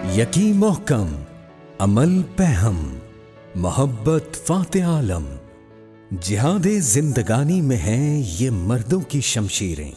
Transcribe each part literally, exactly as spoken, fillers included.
यकीन मोहकम, अमल पहम, मोहब्बत फाते आलम, जिहादे जिंदगानी में हैं ये मर्दों की शमशीरें।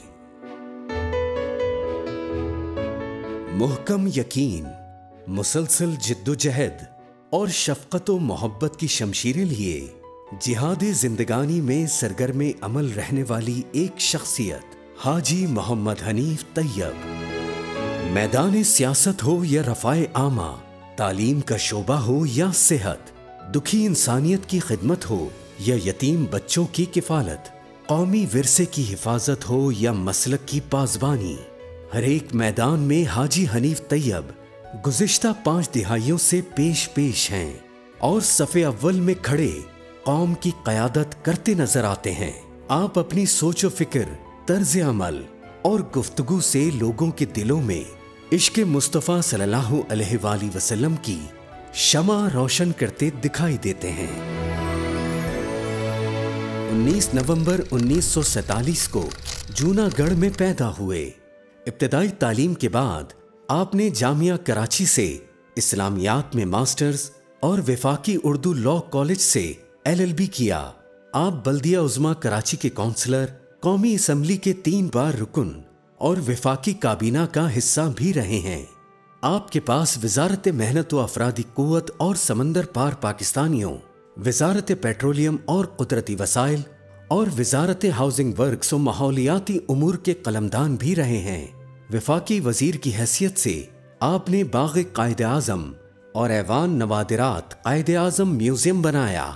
मुहकम यकीन, मुसलसल जिद्दोजहद और शफकत व मोहब्बत की शमशीरें लिए जिहादे जिंदगानी में सरगर्म अमल रहने वाली एक शख्सियत हाजी मोहम्मद हनीफ तैयब। मैदान सियासत हो या रफ़ाए आमा, तालीम का शोबा हो या सेहत, दुखी इंसानियत की खिदमत हो या यतीम बच्चों की किफालत, कौमी विरसे की हिफाजत हो या मसलक की पासबानी, हर एक मैदान में हाजी हनीफ तैयब गुज़िश्ता पांच दिहाइयों से पेश पेश हैं और सफ़े अव्वल में खड़े कौम की क़यादत करते नजर आते हैं। आप अपनी सोचो फिक्र, तर्ज अमल और गुफ्तगू से लोगों के दिलों में इश्क़ मुस्तफ़ा सल्लल्लाहु अलैहि वसल्लम की शमा रोशन करते दिखाई देते हैं। उन्नीस नवंबर उन्नीस सौ सैतालीस को जूनागढ़ में पैदा हुए। इब्तदाई तालीम के बाद आपने जामिया कराची से इस्लामियात में मास्टर्स और वफाकी उर्दू लॉ कॉलेज से एल एल बी किया। आप बल्दिया उज़्मा कराची के काउंसलर, कौमी असम्बली के तीन बार रुकन और वफाकी काबीना का हिस्सा भी रहे हैं। आपके पास वजारत मेहनत व अफरादी कुव्वत और समंदर पार पाकिस्तानियों, वजारत पेट्रोलियम और कुदरती वसाइल और वजारत हाउसिंग वर्क्स और माहौलियाती उमूर के कलमदान भी रहे हैं। वफाकी वजीर की हैसियत से आपने बाग़ कायद आज़म और ऐवान नवादिरात कायद आज़म म्यूजियम बनाया।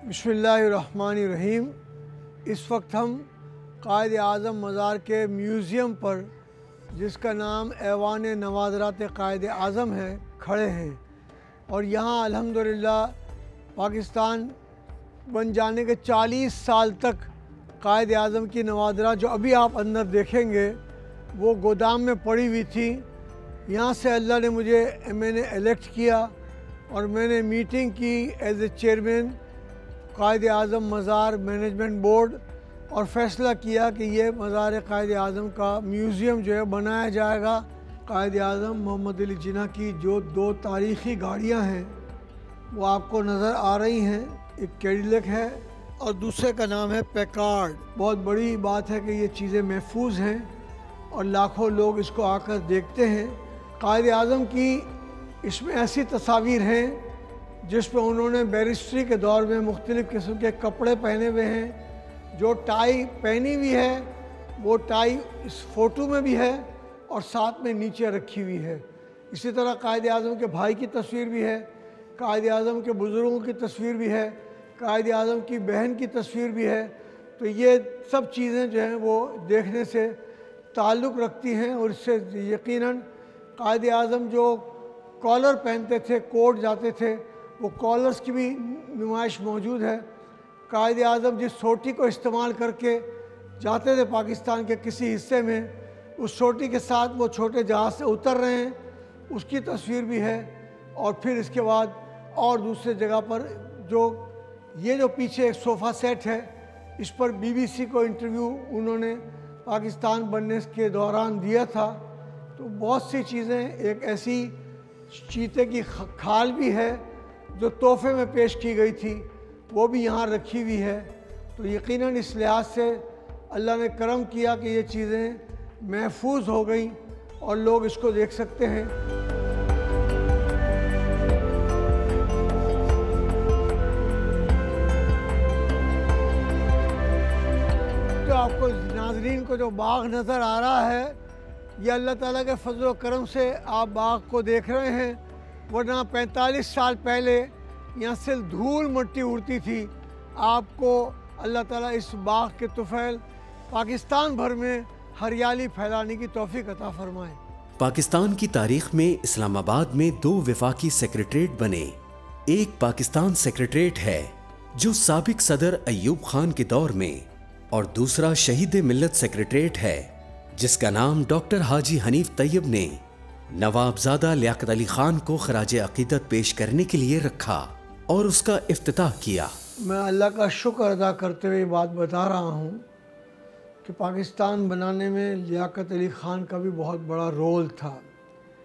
बिस्मिल्लाहिर्रहमानिर्रहीम। इस वक्त हम कायद आज़म मज़ार के म्यूज़ियम पर, जिसका नाम ऐवान नवादिरात कायद आज़म है, खड़े हैं और यहाँ अल्हम्दुलिल्लाह पाकिस्तान बन जाने के चालीस साल तक कायद आज़म की नवादिरात जो अभी आप अंदर देखेंगे वो गोदाम में पड़ी हुई थी। यहाँ से अल्लाह ने मुझे मैंने इलेक्ट किया और मैंने मीटिंग की एज ए चेयरमैन कायद आज़म मज़ार मैनेजमेंट बोर्ड और फ़ैसला किया कि ये मज़ार कायद आज़म का म्यूज़ियम जो है बनाया जाएगा। कायद आज़म मोहम्मद अली जिन्ना की जो दो तारीख़ी गाड़ियाँ हैं वो आपको नज़र आ रही हैं, एक कैडिलक है और दूसरे का नाम है पैकार्ड। बहुत बड़ी बात है कि ये चीज़ें महफूज हैं और लाखों लोग इसको आकर देखते हैं। कायद आज़म की इसमें ऐसी तस्वीर हैं जिस पर उन्होंने बैरिस्ट्री के दौर में मुख्तलिफ़ किस्म के कपड़े पहने हुए हैं। जो टाई पहनी हुई है वो टाई इस फ़ोटो में भी है और साथ में नीचे रखी हुई है। इसी तरह कायद आज़म के भाई की तस्वीर भी है, कायद आज़म के बुज़ुर्गों की तस्वीर भी है, कायद आज़म की बहन की तस्वीर भी है। तो ये सब चीज़ें जो हैं वो देखने से ताल्लुक़ रखती हैं और इससे यकीनन कायद आज़म जो कॉलर पहनते थे, कोट जाते थे, वो कॉलर्स की भी नुमाइश मौजूद है। कायद आज़म जिस सोटी को इस्तेमाल करके जाते थे पाकिस्तान के किसी हिस्से में, उस सोटी के साथ वो छोटे जहाज़ से उतर रहे हैं, उसकी तस्वीर भी है। और फिर इसके बाद और दूसरे जगह पर जो ये जो पीछे एक सोफ़ा सेट है, इस पर बी बी सी को इंटरव्यू उन्होंने पाकिस्तान बनने के दौरान दिया था। तो बहुत सी चीज़ें, एक ऐसी चीते की खाल भी है जो तोहफे में पेश की गई थी, वो भी यहाँ रखी हुई है। तो यकीनन इस लिहाज से अल्लाह ने करम किया कि ये चीज़ें महफूज हो गई और लोग इसको देख सकते हैं। तो आपको नाज़रीन को जो बाग नज़र आ रहा है, ये अल्लाह ताला के फजल व करम से आप बाग को देख रहे हैं, वरना पैंतालीस साल पहले यहाँ से धूल मिट्टी उड़ती थी। आपको अल्लाह ताला इस बाग के तुफ़ैल पाकिस्तान भर में हरियाली फैलाने की तौफीक अता फरमाए। पाकिस्तान की तारीख में इस्लामाबाद में दो वफाकी सेक्रेटरीट बने। एक पाकिस्तान सेक्रेटरीट है जो साबिक सदर अय्यूब खान के दौर में, और दूसरा शहीद मिल्लत सेक्रेटरीट है जिसका नाम डॉक्टर हाजी हनीफ तैयब ने नवाबजादा लियाकत अली खान को खराज अकीदत पेश करने के लिए रखा और उसका इफ्तिताह किया। मैं अल्लाह का शुक्र अदा करते हुए बात बता रहा हूँ कि पाकिस्तान बनाने में लियाकत अली ख़ान का भी बहुत बड़ा रोल था।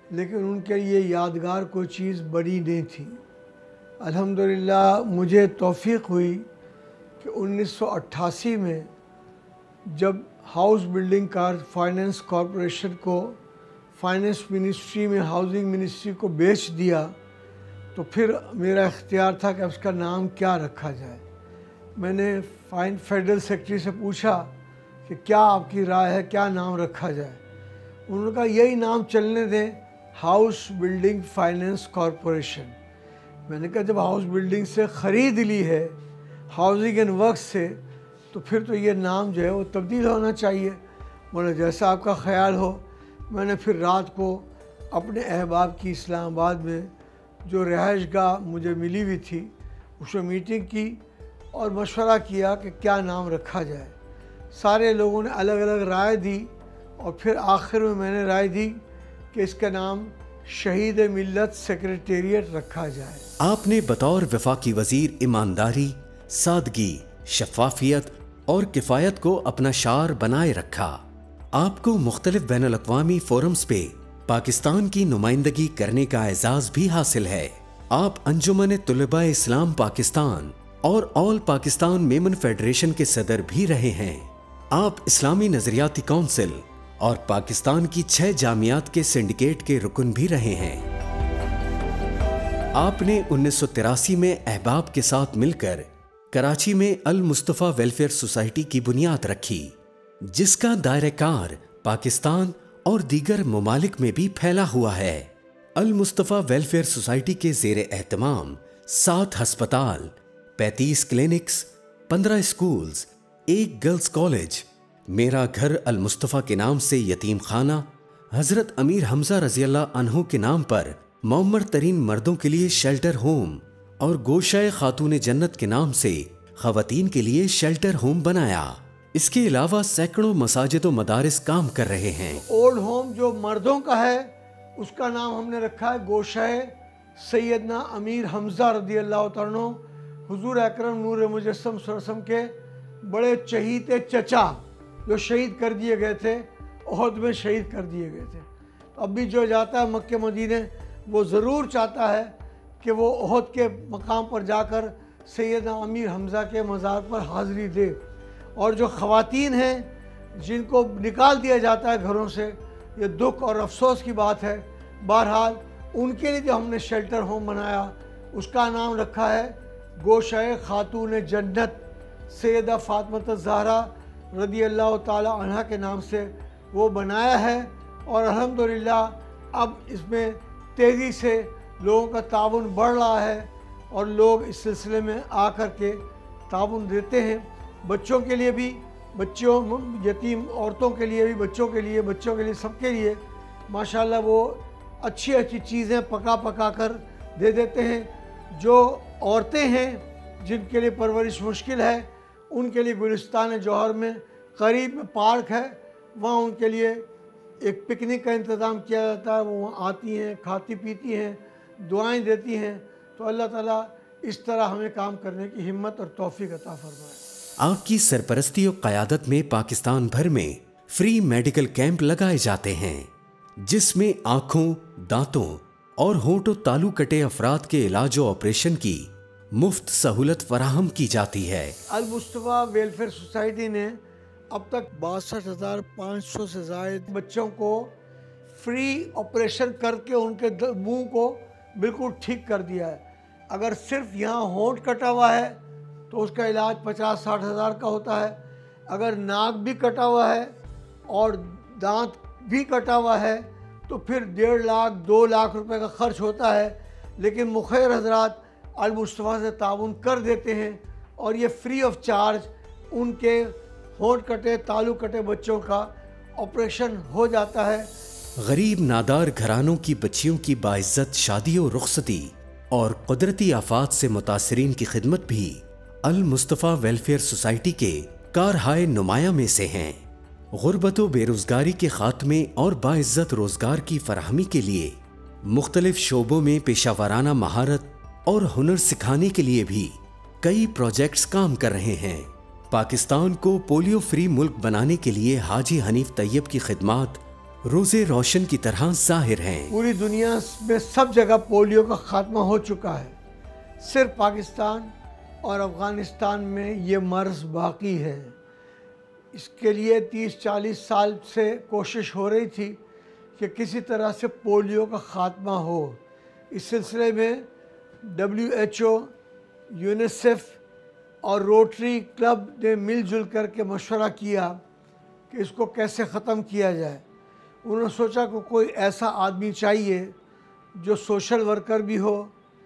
लेकिन उनके लिए यादगार कोई चीज़ बड़ी नहीं थी। अल्हम्दुलिल्लाह मुझे तौफीक हुई कि उन्नीस सौ अट्ठासी में जब हाउस बिल्डिंग का फाइनेंस कॉरपोरेशन को फाइनेंस मिनिस्ट्री में हाउसिंग मिनिस्ट्री को बेच दिया, तो फिर मेरा इख्तियार था कि अब उसका नाम क्या रखा जाए। मैंने फाइन फेडरल सेक्रेटरी से पूछा कि क्या आपकी राय है, क्या नाम रखा जाए। उन्होंने कहा यही नाम चलने दें, हाउस बिल्डिंग फाइनेंस कॉरपोरेशन। मैंने कहा जब हाउस बिल्डिंग से ख़रीद ली है, हाउसिंग एंड वर्क से, तो फिर तो ये नाम जो है वो तब्दील होना चाहिए। बोले जैसा आपका ख्याल हो। मैंने फिर रात को अपने अहबाब की इस्लामाबाद में जो रिहाइशगाह मुझे मिली हुई थी उसमें मीटिंग की और मशवरा किया कि क्या नाम रखा जाए। सारे लोगों ने अलग अलग राय दी और फिर आखिर में मैंने राय दी कि इसका नाम शहीद मिल्लत सेक्रेटेरिएट रखा जाए। आपने बतौर वफाकी वजीर ईमानदारी, सादगी, शफाफियत और किफ़ायत को अपना शार बनाए रखा। आपको मुख्तलिफ बैनुल-अक़वामी फोरम्स पे पाकिस्तान की नुमाइंदगी करने का एजाज़ भी हासिल है। आप अंजुमन तुलबा इस्लाम पाकिस्तान और ऑल पाकिस्तान मेमन फेडरेशन के सदर भी रहे हैं। आप इस्लामी नजरियाती काउंसिल और पाकिस्तान की छह जामियात के सिंडिकेट के रुकन भी रहे हैं। आपने उन्नीस सौ तिरासी में अहबाब के साथ मिलकर कराची में अल मुस्तफ़ा वेलफेयर सोसाइटी की बुनियाद रखी, जिसका दायरेकार पाकिस्तान और दीगर ममालिक में भी फैला हुआ है। अल मुस्तफ़ा वेलफेयर सोसाइटी के ज़ेरे एहतमाम सात हस्पताल, पैंतीस क्लिनिक्स, पंद्रह स्कूल्स, एक गर्ल्स कॉलेज, मेरा घर अल मुस्तफ़ा के नाम से यतीम खाना, हज़रत अमीर हमजा रज़ी अल्लाह अन्हु के नाम पर मौमर तरीन मर्दों के लिए शेल्टर होम और गोशाए खातून जन्नत के नाम से ख़वातीन के लिए शेल्टर होम बनाया। इसके अलावा सैकड़ों मसाजिद व मदारिस काम कर रहे हैं। ओल्ड होम जो मर्दों का है उसका नाम हमने रखा है गोशाए सैयदना अमीर हमजा रज़ी अल्लाह तआला अन्हु, हुजूर अकरम नूर मुजस्सम सल्लल्लाहु अलैहि वसल्लम के बड़े चहीते चचा जो शहीद कर दिए गए थे, ओहद में शहीद कर दिए गए थे। अब भी जो जाता है मक्के मदीने वो ज़रूर चाहता है कि वो ओहद के मकाम पर जाकर सैयदना अमीर हमज़ा के मज़ार पर हाज़िरी दे। और जो ख़वातीन हैं जिनको निकाल दिया जाता है घरों से, ये दुख और अफसोस की बात है। बहरहाल उनके लिए जो हमने शेल्टर होम बनाया उसका नाम रखा है गोशाए खातून जन्नत सैयदा फ़ातिमा ज़हरा रज़ी अल्लाह ताला अन्हा के नाम से वो बनाया है। और अल्हम्दुलिल्लाह अब इसमें तेज़ी से लोगों का ताउन बढ़ रहा है और लोग इस सिलसिले में आकर के ताउन देते हैं। बच्चों के लिए भी, बच्चों यतीम औरतों के लिए भी, बच्चों के लिए, बच्चों के लिए, सबके लिए माशाल्लाह वो अच्छी अच्छी चीज़ें पका पका कर दे देते हैं। जो औरतें हैं जिनके लिए परवरिश मुश्किल है उनके लिए गुलिस्तान जौहर में करीब में पार्क है, वहाँ उनके लिए एक पिकनिक का इंतज़ाम किया जाता है। वो वहाँ आती हैं, खाती पीती हैं, दुआएं देती हैं। तो अल्लाह ताला इस तरह हमें काम करने की हिम्मत और तौफीक अता फरमाए। आपकी सरपरस्ती और क़यादत में पाकिस्तान भर में फ्री मेडिकल कैंप लगाए जाते हैं, जिसमें आँखों, दांतों और होंठों तालू कटे अफराद के इलाज और ऑपरेशन की मुफ्त सहूलत फराहम की जाती है। अल मुस्तफ़ा वेलफेयर सोसाइटी ने अब तक बासठ हज़ार पाँच सौ से ज़ायद बच्चों को फ्री ऑपरेशन करके उनके मुंह को बिल्कुल ठीक कर दिया है। अगर सिर्फ यहाँ होंठ कटा हुआ है तो उसका इलाज पचास साठ हज़ार का होता है। अगर नाक भी कटा हुआ है और दांत भी कटा हुआ है तो फिर डेढ़ लाख दो लाख रुपए का खर्च होता है। लेकिन मुखैर हजरात अल मुस्तफ़ा से ताउन कर देते हैं और ये फ्री ऑफ चार्ज उनके होंठ कटे तालू कटे बच्चों का ऑपरेशन हो जाता है। गरीब नादार घरानों की बच्चियों की बाइज्जत शादी और रुखसती और कुदरती आफात से मुतासरीन की खिदमत भी अल मुस्तफ़ा वेलफेयर सोसाइटी के कारहाय नुमाया में से हैं। गुर्बत व बेरोज़गारी के खात्मे और बाइज्जत रोज़गार की फराहमी के लिए मुख्तलिफ शोबों में पेशावराना महारत और हुनर सिखाने के लिए भी कई प्रोजेक्ट्स काम कर रहे हैं। पाकिस्तान को पोलियो फ्री मुल्क बनाने के लिए हाजी हनीफ तैयब की खिदमात रोजे रोशन की तरह जाहिर हैं। पूरी दुनिया में सब जगह पोलियो का खात्मा हो चुका है, सिर्फ पाकिस्तान और अफ़गानिस्तान में ये मर्ज़ बाकी है। इसके लिए तीस चालीस साल से कोशिश हो रही थी कि किसी तरह से पोलियो का ख़ात्मा हो। इस सिलसिले में डब्ल्यू एच ओ, यूनिसेफ और रोटरी क्लब ने मिलजुल कर के मशवरा किया कि इसको कैसे ख़त्म किया जाए। उन्होंने सोचा कि कोई ऐसा आदमी चाहिए जो सोशल वर्कर भी हो,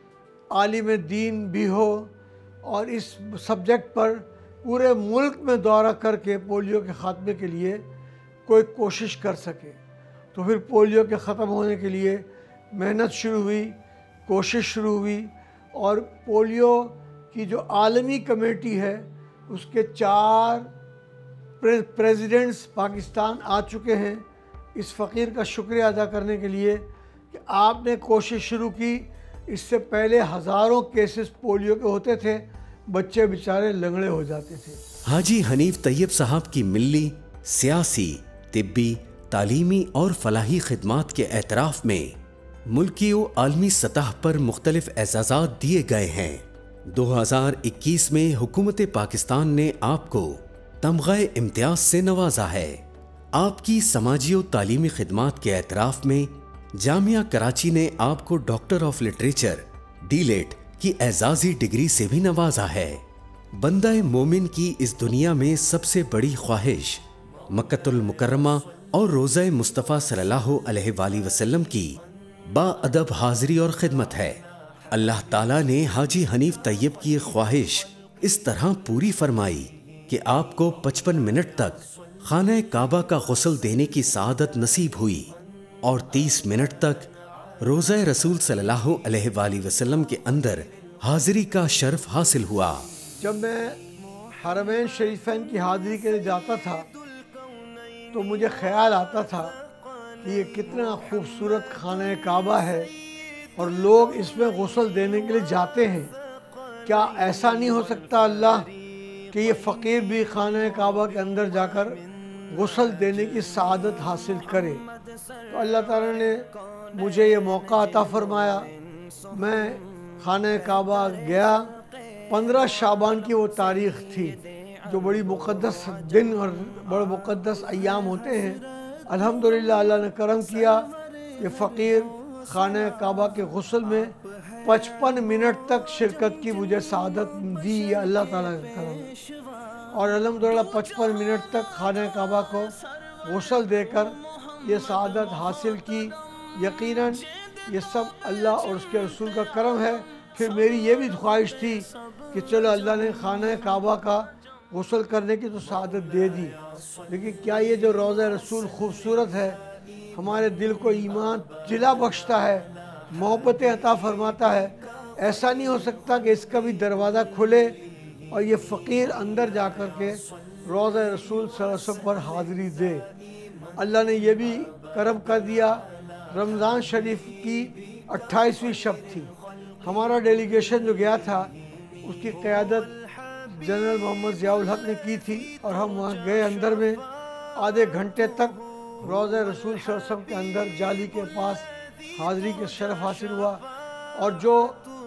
आलिम दीन भी हो और इस सब्जेक्ट पर पूरे मुल्क में दौरा करके पोलियो के ख़ात्मे के लिए कोई कोशिश कर सके। तो फिर पोलियो के ख़त्म होने के लिए मेहनत शुरू हुई, कोशिश शुरू हुई और पोलियो की जो आलमी कमेटी है उसके चार प्रे, प्रेसिडेंट्स पाकिस्तान आ चुके हैं इस फ़कीर का शुक्रिया अदा करने के लिए कि आपने कोशिश शुरू की। इससे पहले हज़ारों केसेस पोलियो के होते थे, बच्चे बेचारे लंगड़े हो जाते थे। हाजी हनीफ तैयब साहब की मिल्ली, सियासी, तिब्बी, तालीमी और फलाही खिदमात के एतराफ़ में मुल्की व आलमी सतह पर मुख्तलिफ एजाज़ात दिए गए हैं। दो हज़ार इक्कीस में हुकूमत पाकिस्तान ने आपको तमग़े इम्तियाज़ से नवाजा है। आपकी समाजी और तालीमी खिदमात के एतराफ़ में जामिया कराची ने आपको डॉक्टर ऑफ लिटरेचर डीलेट की एजाज़ी डिग्री से भी नवाजा है। बंदा मोमिन की इस दुनिया में सबसे बड़ी ख्वाहिश मक्कतुल मुकर्रमा और रोज़ा मुस्तफ़ा सल्लल्लाहु अलैहि वसल्लम की बाअदब हाज़िरी और खिदमत है। अल्लाह ताला ने हाजी हनीफ तैयब की ख्वाहिश इस तरह पूरी फरमाई कि आपको पचपन मिनट तक खाना काबा का गुस्ल देने की सआदत नसीब हुई और तीस मिनट तक रोज़ा रसूल सल्लल्लाहु अलैहि वसल्लम के अंदर हाज़िरी का शर्फ हासिल हुआ। जब मैं हरमैन शरीफैन की हाज़िरी के लिए जाता था तो मुझे ख्याल आता था कि ये कितना खूबसूरत खाना काबा है और लोग इसमें गुस्ल देने के लिए जाते हैं। क्या ऐसा नहीं हो सकता अल्लाह कि ये फ़कीर भी खाना काबा के अंदर जाकर गुस्ल देने की सआदत हासिल करे? तो अल्लाह ताला ने मुझे ये मौका अता फरमाया। मैं खाना काबा गया। पंद्रह शाबान की वो तारीख़ थी जो बड़ी मुक़द्दस दिन और बड़े मुक़द्दस अय्याम होते हैं। अल्हम्दुलिल्लाह अल्लाह ने करम किया। ये फ़कीर खाना काबा के गुस्ल में पचपन मिनट तक शिरकत की मुझे सआदत दी, अल्लाह ताला का करम। और अल्हम्दुलिल्लाह पचपन मिनट तक खाना काबा को गुस्ल देकर ये सआदत हासिल की। यकीनन ये सब अल्लाह और उसके रसूल का करम है। फिर मेरी ये भी ख्वाहिश थी कि चलो अल्लाह ने खाना काबा का गुस्ल करने की तो सआदत दे दी, लेकिन क्या ये जो रोज़ा रसूल खूबसूरत है हमारे दिल को ईमान जिला बख्शता है, मोहब्बतें अता फरमाता है। ऐसा नहीं हो सकता कि इसका भी दरवाज़ा खुले और ये फ़कीर अंदर जा कर के रोज़ा रसूल सल्लल्लाहु अलैहि वसल्लम पर हाज़िरी दे। अल्लाह ने यह भी करम कर दिया। रमज़ान शरीफ की अट्ठाईसवीं शब थी। हमारा डेलीगेशन जो गया था उसकी क़यादत जनरल मोहम्मद ज़ियाउल हक ने की थी और हम वहाँ गए। अंदर में आधे घंटे तक रोज़ा रसूल सल्लल्लाहु अलैहि वसल्लम के अंदर जाली के पास हाज़िरी के शरफ हासिल हुआ। और जो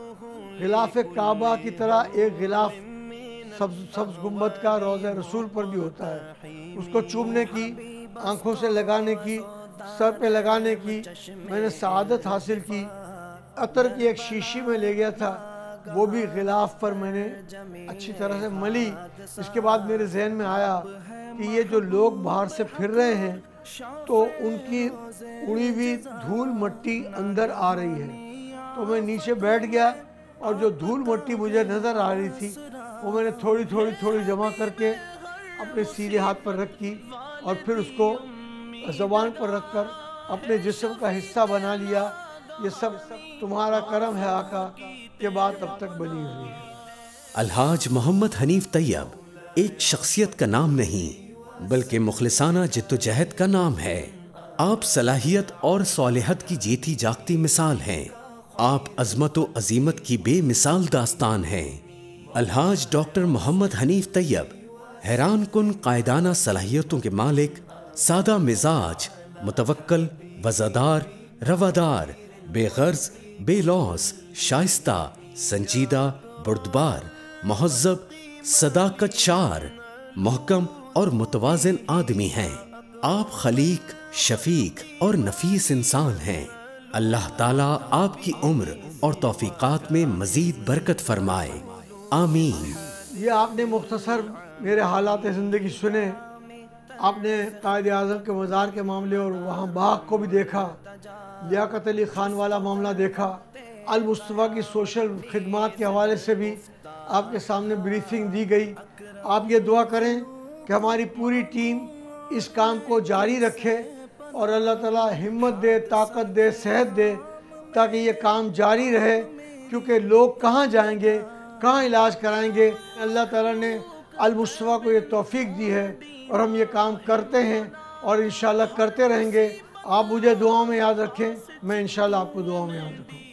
गिलाफ काबा की तरह एक गिलाफ सब्ज़ सब्ज़ गुम्बद का रोज़ा रसूल पर भी होता है, उसको चूमने की, आँखों से लगाने की, सर पे लगाने की मैंने सआदत हासिल की। अतर की एक शीशी में ले गया था, वो भी गिलाफ पर मैंने अच्छी तरह से मली। इसके बाद मेरे जहन में आया कि ये जो लोग बाहर से फिर रहे हैं तो उनकी उड़ी हुई धूल मट्टी अंदर आ रही है। तो मैं नीचे बैठ गया और जो धूल मट्टी मुझे नज़र आ रही थी वो मैंने थोड़ी थोड़ी थोड़ी जमा करके अपने सीधे हाथ पर रखी और फिर उसको ज़बान पर रखकर अपने जिस्म का हिस्सा बना लिया। ये सब तुम्हारा करम है आका, के बाद तब तक बनी हुई है। अलहाज मोहम्मद हनीफ तैयब एक शख्सियत का नाम नहीं बल्कि मुखलिसाना जिद्दोजहद का नाम है। आप सलाहियत और सालिहत की जीती जागती मिसाल हैं। आप अज़मत व अज़ीमत की बेमिसाल दास्तान हैं। अलहाज डॉक्टर मोहम्मद हनीफ तैयब हैरान कुन कायदाना सलाहियतों के मालिक, सादा मिजाज, मुतवक्कल, वज़ादार, रवादार, बेगर्ज, बेलौस, शाइस्ता, संजीदा, बुर्दबार, मुहज़्ज़ब, सदाकत शार, महकम और मुतवाज़िन आदमी हैं। आप खलीक, शफीक और नफीस इंसान हैं। अल्लाह ताला आपकी उम्र और तौफीकात में मज़ीद बरकत फरमाए, आमीन। ये आपने मुख्तसर मेरे हालात ज़िंदगी सुने। आपने कायद आज़म के मज़ार के मामले और वहाँ बाग को भी देखा, लियाकत अली ख़ान वाला मामला देखा, अल मुस्तफ़ा की सोशल खिदमात के हवाले से भी आपके सामने ब्रीफिंग दी गई। आप ये दुआ करें कि हमारी पूरी टीम इस काम को जारी रखे और अल्लाह ताला हिम्मत दे, ताकत दे, सेहत दे, ताकि ये काम जारी रहे, क्योंकि लोग कहाँ जाएंगे, कहाँ इलाज कराएंगे। अल्लाह ताला ने अल मुस्तफ़ा को ये तौफीक दी है और हम ये काम करते हैं और इंशाल्लाह करते रहेंगे। आप मुझे दुआओं में याद रखें, मैं इंशाल्लाह आपको दुआओं में याद रखूँ।